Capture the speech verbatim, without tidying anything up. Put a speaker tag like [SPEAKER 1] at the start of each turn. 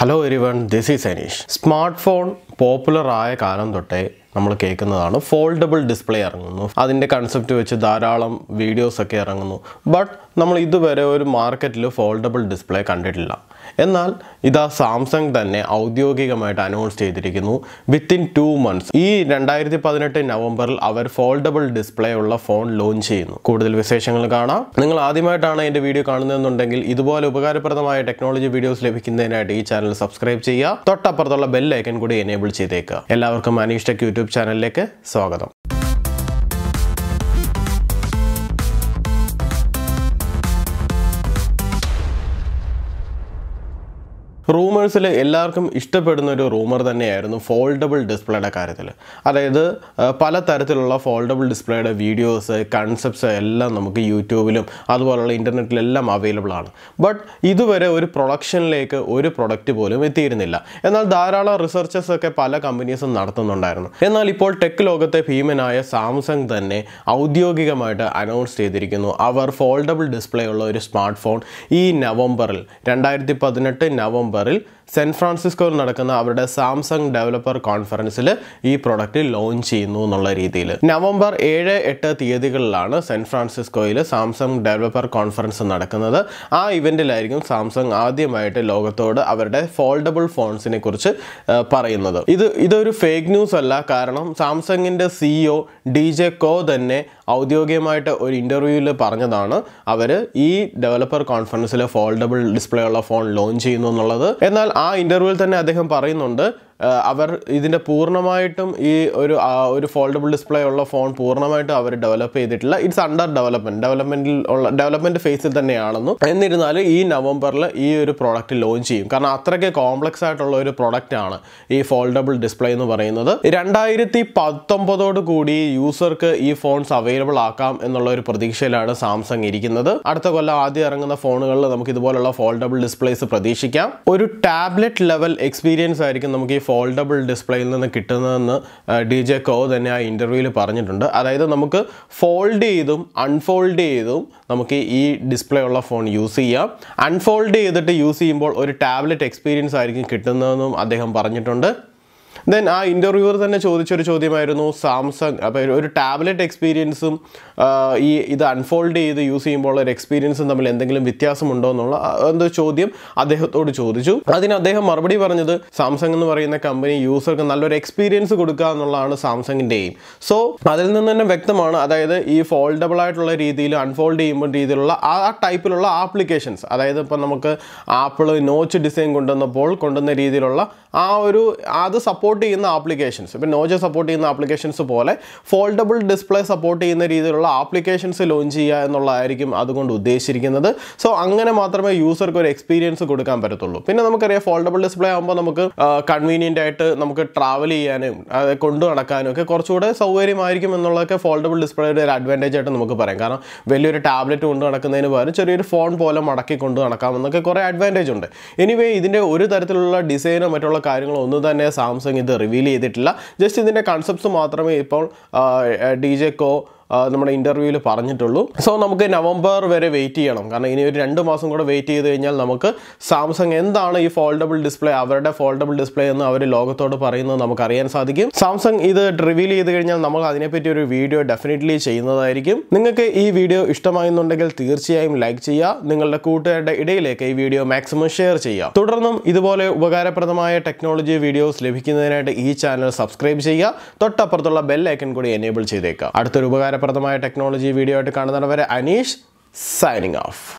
[SPEAKER 1] Hello everyone, this is Anish. Smartphone popular ആയ കാലം തൊട്ടേ നമ്മൾ കേൾക്കുന്നതാണ് ഫോൾഡബിൾ ഡിസ്പ്ലേ ഇറങ്ങുന്നു. അതിന്റെ കൺസെപ്റ്റ് വെച്ച് ധാരാളം വീഡിയോസ് ഒക്കെ ഇറങ്ങുന്നു. ബട്ട് നമ്മൾ ഇതുവരെ ഒരു മാർക്കറ്റിൽ ഫോൾഡബിൾ ഡിസ്പ്ലേ കണ്ടിട്ടില്ല. എന്നാൽ ഇതാ സാംസങ് തന്നെ ഔദ്യോഗികമായിട്ട് അനൗൺസ് ചെയ്തിരിക്കുന്നു വിത്തിൻ ടു മന്ത്സ് ഈ രണ്ടായിരത്തി പതിനെട്ട് നവംബറിൽ അവർ ഫോൾഡബിൾ ഡിസ്പ്ലേ ഉള്ള ഫോൺ ലോഞ്ച് ചെയ്യുന്നു. കൂടുതൽ വിശേഷങ്ങൾ കാണാം. നിങ്ങൾ ആദ്യമായിട്ടാണ് എൻ്റെ വീഡിയോ കാണുന്നതെന്നുണ്ടെങ്കിൽ ഇതുപോലെ ഉപകാരപ്രദമായ ടെക്നോളജി വീഡിയോസ് ലഭിക്കുന്നതിനായിട്ട് ഈ ചാനൽ സബ്സ്ക്രൈബ് ചെയ്യുക. തൊട്ടപ്പുറത്തുള്ള ബെൽ ഐക്കൺ കൂടി എനേബിൾ ചെയ്തേക്കുക. എല്ലാവർക്കും അനീഷ് ടെക് യൂട്യൂബ് ചാനലിലേക്ക് സ്വാഗതം. റൂമേഴ്സിൽ എല്ലാവർക്കും ഇഷ്ടപ്പെടുന്ന ഒരു റൂമർ തന്നെയായിരുന്നു ഫോൾഡബിൾ ഡിസ്പ്ലേയുടെ കാര്യത്തിൽ. അതായത് പല തരത്തിലുള്ള ഫോൾഡബിൾ ഡിസ്പ്ലേയുടെ വീഡിയോസ് കൺസെപ്റ്റ്സ് എല്ലാം നമുക്ക് യൂട്യൂബിലും അതുപോലുള്ള ഇൻ്റർനെറ്റിലെല്ലാം അവൈലബിൾ ആണ്. ബട്ട് ഇതുവരെ ഒരു പ്രൊഡക്ഷനിലേക്ക് ഒരു പ്രൊഡക്റ്റ് പോലും എത്തിയിരുന്നില്ല. എന്നാൽ ധാരാളം റിസർച്ചസ് ഒക്കെ പല കമ്പനീസും നടത്തുന്നുണ്ടായിരുന്നു. എന്നാൽ ഇപ്പോൾ ടെക് ലോകത്തെ ഭീമനായ സാംസങ് തന്നെ ഔദ്യോഗികമായിട്ട് അനൗൺസ് ചെയ്തിരിക്കുന്നു അവർ ഫോൾഡബിൾ ഡിസ്പ്ലേ ഉള്ള ഒരു സ്മാർട്ട് ഫോൺ ഈ നവംബറിൽ രണ്ടായിരത്തി പതിനെട്ട് നവംബർ സാൻ ഫ്രാൻസിസ്കോയിൽ നടക്കുന്ന അവരുടെ സാംസങ് ഡെവലപ്പർ കോൺഫറൻസിൽ ഈ പ്രൊഡക്റ്റ് ലോഞ്ച് ചെയ്യുന്നു എന്നുള്ള രീതിയിൽ നവംബർ ഏഴ് എട്ട് തീയതികളിലാണ് സാൻ ഫ്രാൻസിസ്കോയിൽ സാംസങ് ഡെവലപ്പർ കോൺഫറൻസ് നടക്കുന്നത്. ആ ഇവന്റിലായിരിക്കും സാംസങ് ആദ്യമായിട്ട് ലോകത്തോട് അവരുടെ ഫോൾഡബിൾ ഫോൺസിനെ കുറിച്ച് പറയുന്നത്. ഇത് ഇതൊരു ഫേക്ക് ന്യൂസ് അല്ല. കാരണം സാംസങ്ങിന്റെ സിഇഒ ഡി ജെ കോ തന്നെ ഔദ്യോഗികമായിട്ട് ഒരു ഇൻ്റർവ്യൂവിൽ പറഞ്ഞതാണ് അവർ ഈ ഡെവലപ്പർ കോൺഫറൻസിൽ ഫോൾഡബിൾ ഡിസ്പ്ലേ ഉള്ള ഫോൺ ലോഞ്ച് ചെയ്യുന്നു എന്നുള്ളത്. എന്നാൽ ആ ഇൻ്റർവ്യൂവിൽ തന്നെ അദ്ദേഹം പറയുന്നുണ്ട് അവർ ഇതിൻ്റെ പൂർണ്ണമായിട്ടും ഈ ഒരു ഒരു ഫോൾഡബിൾ ഡിസ്പ്ലേ ഉള്ള ഫോൺ പൂർണ്ണമായിട്ടും അവർ ഡെവലപ്പ് ചെയ്തിട്ടില്ല. ഇറ്റ്സ് അണ്ടർ ഡെവലപ്മെൻറ്റ് ഡെവലപ്മെൻറ്റിൽ ഉള്ള ഡെവലപ്മെൻറ്റ് ഫേസിൽ തന്നെയാണെന്നും. എന്നിരുന്നാലും ഈ നവംബറിൽ ഈ ഒരു പ്രോഡക്റ്റ് ലോഞ്ച് ചെയ്യും. കാരണം അത്രയ്ക്ക് കോംപ്ലക്സ് ആയിട്ടുള്ള ഒരു പ്രോഡക്റ്റ് ആണ് ഈ ഫോൾഡബിൾ ഡിസ്പ്ലേ എന്ന് പറയുന്നത്. രണ്ടായിരത്തി പത്തൊമ്പതോട് കൂടി യൂസർക്ക് ഈ ഫോൺസ് അവൈലബിൾ ആക്കാം എന്നുള്ള ഒരു പ്രതീക്ഷയിലാണ് സാംസങ് ഇരിക്കുന്നത്. അടുത്ത കൊല്ലം ആദ്യം ഇറങ്ങുന്ന ഫോണുകളിൽ നമുക്ക് ഇതുപോലുള്ള ഫോൾഡബിൾ ഡിസ്പ്ലേസ് പ്രതീക്ഷിക്കാം. ഒരു ടാബ്ലറ്റ് ലെവൽ എക്സ്പീരിയൻസ് ആയിരിക്കും നമുക്ക് ഈ ഫോൾഡബിൾ ഡിസ്പ്ലേയിൽ നിന്ന് കിട്ടുന്നതെന്ന് ഡി ജെ കോ തന്നെ ആ ഇൻ്റർവ്യൂവിൽ പറഞ്ഞിട്ടുണ്ട്. അതായത് നമുക്ക് ഫോൾഡ് ചെയ്തും അൺഫോൾഡ് ചെയ്തും നമുക്ക് ഈ ഡിസ്പ്ലേ ഉള്ള ഫോൺ യൂസ് ചെയ്യാം. അൺഫോൾഡ് ചെയ്തിട്ട് യൂസ് ചെയ്യുമ്പോൾ ഒരു ടാബ്ലറ്റ് എക്സ്പീരിയൻസ് ആയിരിക്കും കിട്ടുന്നതെന്നും അദ്ദേഹം പറഞ്ഞിട്ടുണ്ട്. ദെൻ ആ ഇൻ്റർവ്യൂവർ തന്നെ ചോദിച്ചൊരു ചോദ്യമായിരുന്നു സാംസങ് അപ്പോൾ ഒരു ടാബ്ലറ്റ് എക്സ്പീരിയൻസും ഈ ഇത് അൺഫോൾഡ് ചെയ്ത് യൂസ് ചെയ്യുമ്പോൾ ഒരു എക്സ്പീരിയൻസും തമ്മിൽ എന്തെങ്കിലും വ്യത്യാസമുണ്ടോ എന്നുള്ള എന്തോ ചോദ്യം അദ്ദേഹത്തോട് ചോദിച്ചു. അതിന് അദ്ദേഹം മറുപടി പറഞ്ഞത് സാംസങ് എന്ന് പറയുന്ന കമ്പനി യൂസർക്ക് നല്ലൊരു എക്സ്പീരിയൻസ് കൊടുക്കുക എന്നുള്ളതാണ് സാംസങ്ങിൻ്റെ എയിം. സോ അതിൽ നിന്ന് തന്നെ വ്യക്തമാണ് അതായത് ഈ ഫോൾഡബിൾ ആയിട്ടുള്ള രീതിയിൽ അൺഫോൾഡ് ചെയ്യുമ്പോൾ രീതിയിലുള്ള ആ ടൈപ്പിലുള്ള ആപ്ലിക്കേഷൻസ് അതായത് ഇപ്പം നമുക്ക് ആപ്പിൾ നോച്ച് ഡിസൈൻ കൊണ്ടുവന്നപ്പോൾ കൊണ്ടുവന്ന രീതിയിലുള്ള ആ ഒരു അത് സപ്പോർട്ട് ചെയ്യുന്ന ആപ്ലിക്കേഷൻസ് ഇപ്പം നോച്ച് സപ്പോർട്ട് ചെയ്യുന്ന ആപ്ലിക്കേഷൻസ് പോലെ ഫോൾഡബിൾ ഡിസ്പ്ലേ സപ്പോർട്ട് ചെയ്യുന്ന രീതിയിലുള്ള ആപ്ലിക്കേഷൻസ് ലോഞ്ച് ചെയ്യുക എന്നുള്ളതായിരിക്കും അതുകൊണ്ട് ഉദ്ദേശിച്ചിരിക്കുന്നത്. സോ അങ്ങനെ മാത്രമേ യൂസർക്ക് ഒരു എക്സ്പീരിയൻസ് കൊടുക്കാൻ പറ്റത്തുള്ളൂ. പിന്നെ നമുക്കറിയാം ഫോൾഡബിൾ ഡിസ്പ്ലേ ആകുമ്പോൾ നമുക്ക് കൺവീനിയൻ്റ് ആയിട്ട് നമുക്ക് ട്രാവൽ ചെയ്യാനും കൊണ്ടു നടക്കാനും ഒക്കെ കുറച്ചുകൂടെ സൗകര്യമായിരിക്കും എന്നുള്ളതൊക്കെ ഫോൾഡബിൾ ഡിസ്പ്ലേയുടെ ഒരു അഡ്വാൻറ്റേജ് ആയിട്ട് നമുക്ക് പറയാം. കാരണം വലിയൊരു ടാബ്ലറ്റ് കൊണ്ട് നടക്കുന്നതിന് പകരം ചെറിയൊരു ഫോൺ പോലെ മടക്കി കൊണ്ട് നടക്കാം എന്നൊക്കെ കുറേ അഡ്വാൻറ്റേജ് ഉണ്ട്. എനിവേ ഇതിൻ്റെ ഒരു തരത്തിലുള്ള ഡിസൈനോ മറ്റുള്ള കാര്യങ്ങളോ ഒന്നും തന്നെ സാംസങ് ഇത് റിവീൽ ചെയ്തിട്ടില്ല. ജസ്റ്റ് ഇതിൻ്റെ കൺസെപ്റ്റ്സ് മാത്രമേ ഇപ്പോൾ ഡി ജെ കോ നമ്മുടെ ഇൻ്റർവ്യൂവിൽ പറഞ്ഞിട്ടുള്ളൂ. സോ നമുക്ക് നവംബർ വരെ വെയിറ്റ് ചെയ്യണം. കാരണം ഇനി ഒരു രണ്ട് മാസം കൂടെ വെയിറ്റ് ചെയ്ത് കഴിഞ്ഞാൽ നമുക്ക് സാംസങ് എന്താണ് ഈ ഫോൾഡബിൾ ഡിസ്പ്ലേ അവരുടെ ഫോൾഡബിൾ ഡിസ്പ്ലേ എന്ന് അവർ ലോകത്തോട് പറയുന്നത് നമുക്ക് അറിയാൻ സാധിക്കും. സാംസങ് ഇത് റിവീൽ ചെയ്ത് കഴിഞ്ഞാൽ നമ്മൾ അതിനെപ്പറ്റി ഒരു വീഡിയോ ഡെഫിനറ്റ്ലി ചെയ്യുന്നതായിരിക്കും. നിങ്ങൾക്ക് ഈ വീഡിയോ ഇഷ്ടമായെന്നുണ്ടെങ്കിൽ തീർച്ചയായും ലൈക്ക് ചെയ്യുക. നിങ്ങളുടെ കൂട്ടുകാരുടെ ഇടയിലേക്ക് ഈ വീഡിയോ മാക്സിമം ഷെയർ ചെയ്യുക. തുടർന്നും ഇതുപോലെ ഉപകാരപ്രദമായ ടെക്നോളജി വീഡിയോസ് ലഭിക്കുന്നതിനായിട്ട് ഈ ചാനൽ സബ്സ്ക്രൈബ് ചെയ്യുക. തൊട്ടപ്പുറത്തുള്ള ബെൽ ഐക്കൺ കൂടി എനേബിൾ ചെയ്തേക്കുക. അടുത്തൊരു ഉപകാര പ്രദമായ ടെക്നോളജി വീഡിയോ ആയിട്ട് കാണുന്നവരെ അനീഷ് സൈനിങ് ഓഫ്.